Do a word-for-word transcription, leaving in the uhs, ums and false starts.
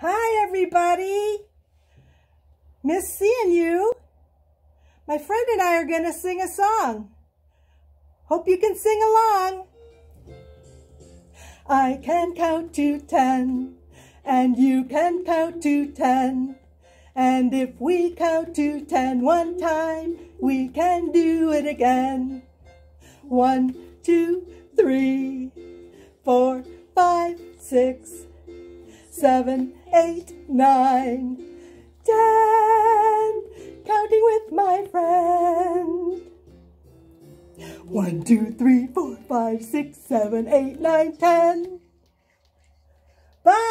Hi, everybody. Miss seeing you. My friend and I are going to sing a song. Hope you can sing along. I can count to ten, and you can count to ten. And if we count to ten one time, we can do it again. One, two, three, four, five, six, seven, eight, nine, ten. Counting with my friend. One, two, three, four, five, six, seven, eight, nine, ten. Bye.